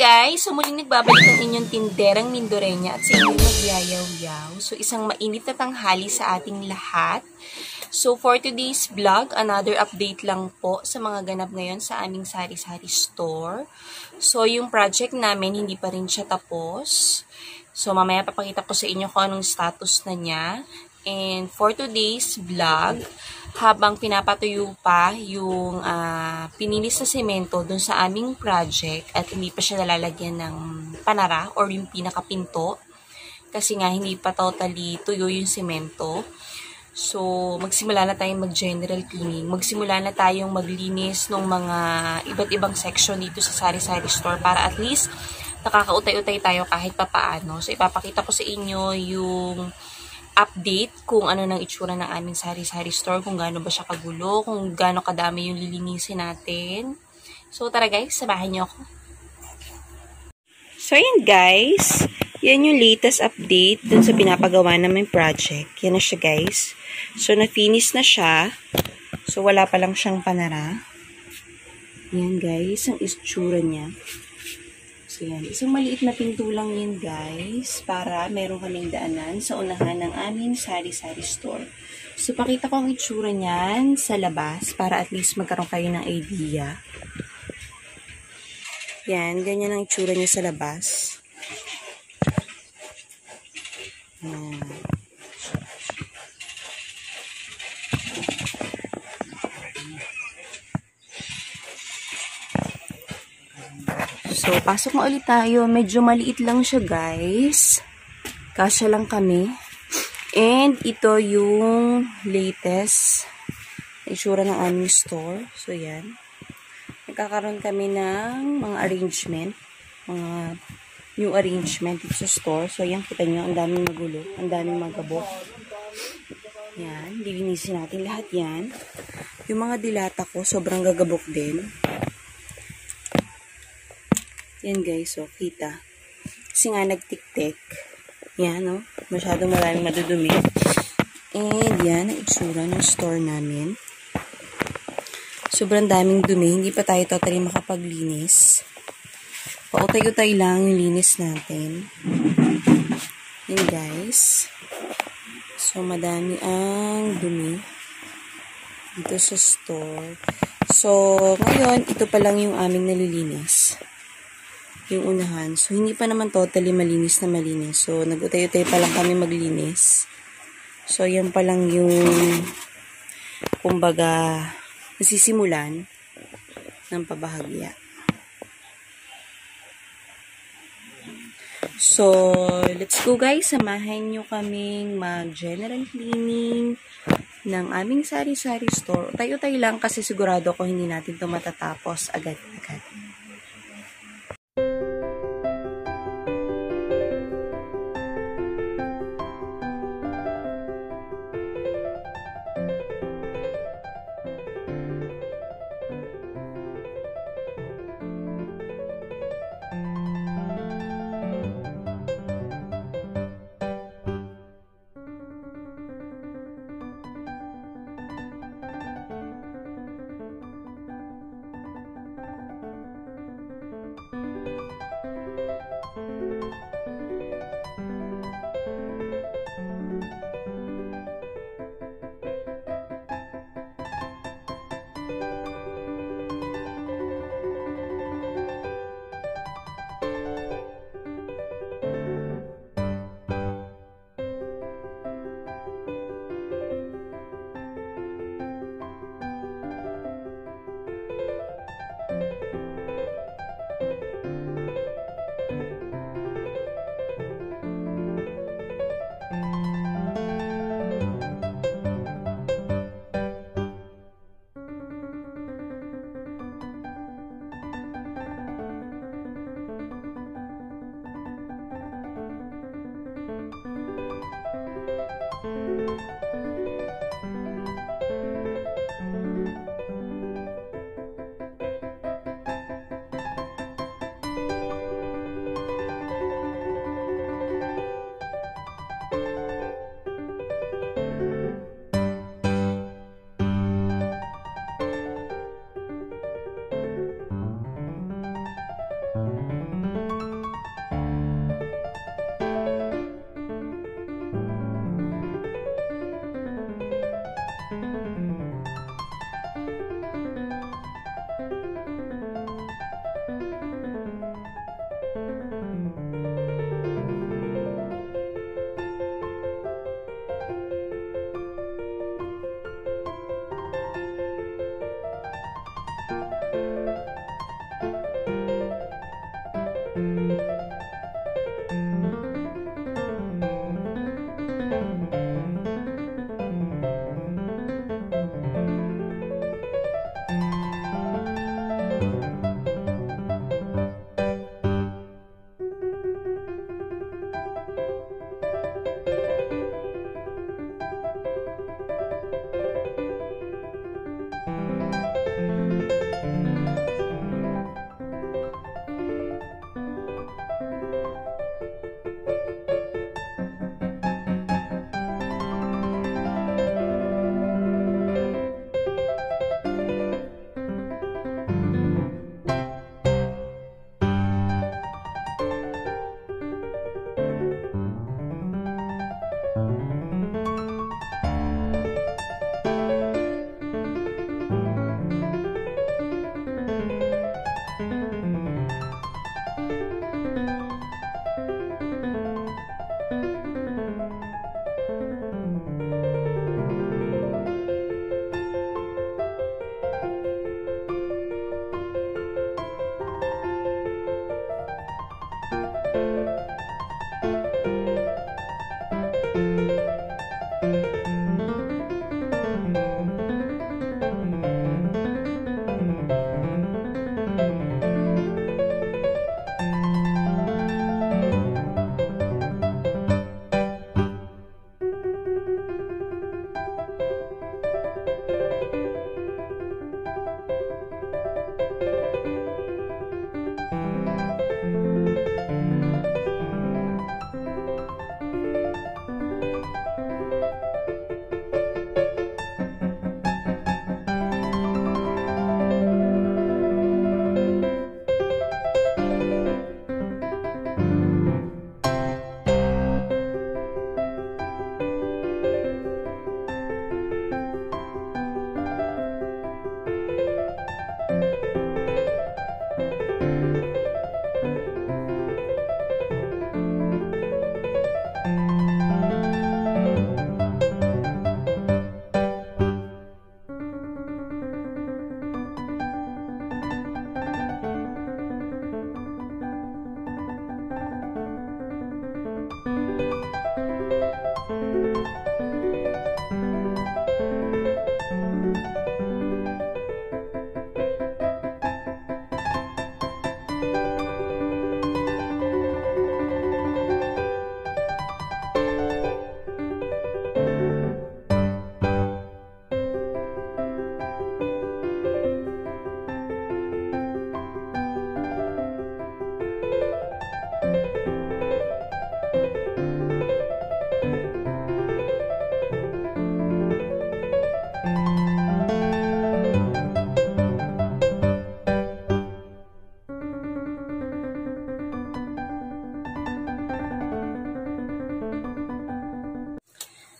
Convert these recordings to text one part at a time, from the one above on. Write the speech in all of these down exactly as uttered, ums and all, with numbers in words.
guys! So muling nagbabalik ang inyong tinderang Mindorenya at sa inyong magyayaw-yaw. So isang mainit na tanghali sa ating lahat. So for today's vlog, another update lang po sa mga ganap ngayon sa aming sari-sari store. So yung project namin hindi pa rin siya tapos. So mamaya papakita ko sa inyo kung anong status na niya. And for today's vlog, habang pinapatuyo pa yung uh, pinilis na semento dun sa aming project at hindi pa siya nalalagyan ng panara or yung pinakapinto kasi nga hindi pa totally tuyo yung semento. So, magsimula na tayong mag-general cleaning. Magsimula na tayong maglinis ng mga iba't ibang section dito sa sari-sari store para at least nakakautay-utay tayo kahit papaano. So, ipapakita ko sa inyo yung update kung ano nang itsura ng aming sari-sari store, kung gaano ba siya kagulo, kung gaano kadami yung lilinisin natin. So, tara guys, samahan niyo ako. So, yan guys. Yan yung latest update dun sa pinapagawa namin project. Yan na siya guys. So, na-finish na siya. So, wala pa lang siyang panara. Yan guys, ang itsura niya. So, yan. Isang maliit na pinto lang yan, guys, para meron kaming daanan sa unahan ng aming sari-sari store. So, pakita ko ang itsura niyan sa labas para at least magkaroon kayo ng idea. Yan, ganyan ang itsura niya sa labas. Yan. So, pasok na ulit tayo. Medyo maliit lang siya, guys. Kasya lang kami. And, ito yung latest itsura ng aming store. So, yan. Nagkakaroon kami ng mga arrangement. Mga new arrangement dito sa store. So, yan. Kita nyo, ang daming magulo. Ang daming magabok. Yan. Lilinisin natin lahat yan. Yung mga dilata ko, sobrang gagabok din. Yan guys, so kita. Kasi nga nagtik-tik. Yan, no? Masyadong maraming madudumi. And yan, ang itsura ng store namin. Sobrang daming dumi. Hindi pa tayo totally makapaglinis. Pautay-utay lang yung linis natin. Yan guys. So, madami ang dumi dito sa store. So, ngayon, ito pa lang yung aming nalilinis. Yung unahan. So, hindi pa naman totally malinis na malinis. So, nag-utay-utay pa lang kami maglinis. So, yan pa lang yung kumbaga nasisimulan ng pabahagya. So, let's go guys. Samahan nyo kaming mag-general cleaning ng aming sari-sari store. Utay-utay lang kasi sigurado ko hindi natin ito matatapos agad-agad.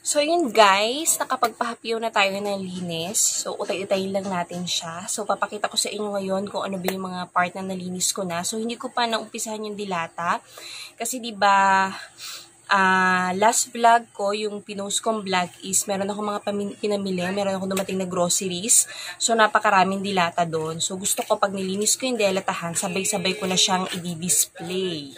So, yun guys, nakapagpahapyaw na tayo ng linis. So, utay-utayin lang natin siya. So, papakita ko sa inyo ngayon kung ano ba yung mga part na nalinis ko na. So, hindi ko pa naumpisahan yung dilata. Kasi, di ba, uh, last vlog ko, yung pinost kong vlog is, meron ako mga pinamili, meron ako dumating na groceries. So, napakaraming dilata doon. So, gusto ko pag nilinis ko yung dilatahan, sabay-sabay ko na siyang i-display.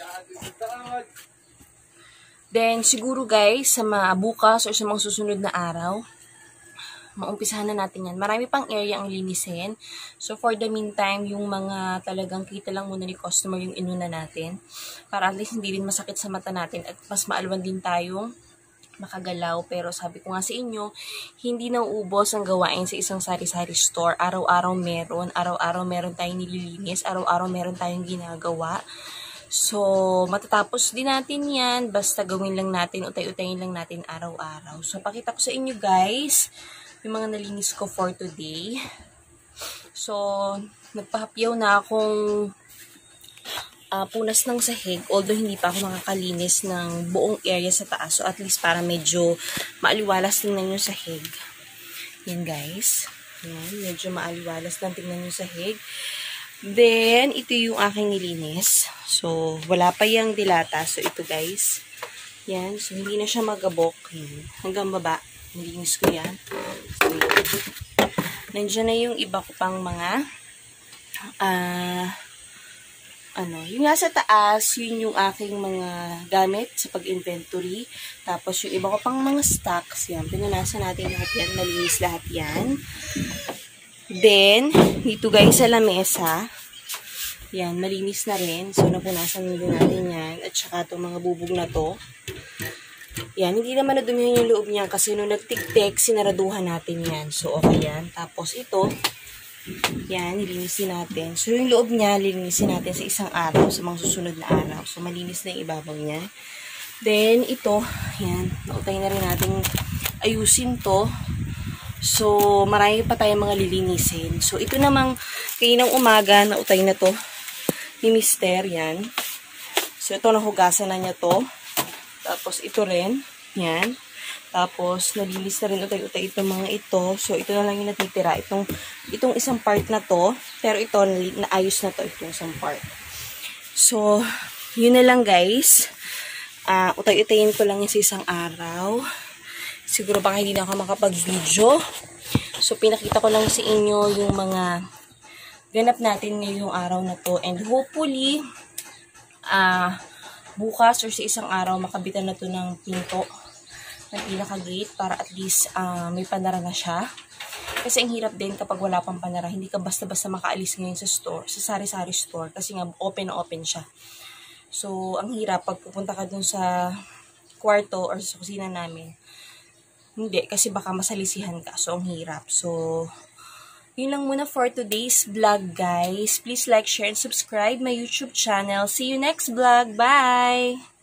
Then, siguro guys, sa mga bukas or sa mga susunod na araw, maumpisahan na natin yan. Marami pang area ang linisin. So, for the meantime, yung mga talagang kita lang muna ni customer yung inuna natin. Para at least hindi rin masakit sa mata natin at mas maalwan din tayong makagalaw. Pero sabi ko nga sa inyo, hindi nauubos ang gawain sa isang sari-sari store. Araw-araw meron. Araw-araw meron tayong nililinis. Araw-araw meron tayong ginagawa. So, matatapos din natin yan. Basta gawin lang natin, utay-utayin lang natin araw-araw. So, pakita ko sa inyo guys, yung mga nalinis ko for today. So, nagpahapyaw na akong uh, punas ng sahig. Although, hindi pa ako makakalinis ng buong area sa taas. So, at least para medyo maaliwalas tingnan yung sahig. Yan guys. Yan, medyo maaliwalas lang tingnan yung sahig. Then, ito yung aking nilinis. So, wala pa yung dilata. So, ito guys. Yan. So, hindi na siya magabok. Yan. Hanggang baba. Nilinis ko yan. So, yan. Nandiyan na yung iba ko pang mga ah, uh, ano, yung nasa taas, yun yung aking mga gamit sa pag-inventory. Tapos, yung iba ko pang mga stocks. Yan. Pinunasan natin lahat yan. Nalinis lahat yan. Then, dito guys sa lamesa, yan, malinis na rin. So, napunasan din natin yan. At saka itong mga bubog na to. Yan, hindi naman nadumihan yung loob niya kasi nung nagtik-tik, sinaraduhan natin yan. So, okay yan. Tapos ito, yan, nilinisin natin. So, yung loob niya, lilinisin natin sa isang araw, sa mga susunod na araw. So, malinis na yung ibabaw niya. Then, ito, yan, nautay na rin natin ayusin to. So, marami pa tayong mga lilinisin. So, ito namang kaninang umaga, nautay na to ni Mister, yan. So, ito, nahugasan na niya to. Tapos, ito rin, yan. Tapos, nalinis na rin utay-utay itong mga ito. So, ito na lang yung natitira. Itong, itong isang part na to. Pero ito, naayos na to, itong isang part. So, yun na lang guys. Uh, utay-utayin ko lang yung sa isang araw. Siguro baka hindi na ako makapag-video. So, pinakita ko lang sa inyo yung mga ganap natin ngayong araw na to. And hopefully, uh, bukas or sa isang araw, makabitan na to ng pinto, ng pinaka-gate, para at least uh, may panara na siya. Kasi ang hirap din kapag wala pang panara. Hindi ka basta-basta makaalis ngayon sa store, sa sari-sari store. Kasi nga, open na open siya. So, ang hirap pag pupunta ka dun sa kwarto or sa kusina namin. Hindi, kasi baka masalisihan ka. So, ang hirap. So, yun lang muna for today's vlog, guys. Please like, share, and subscribe my YouTube channel. See you next vlog. Bye!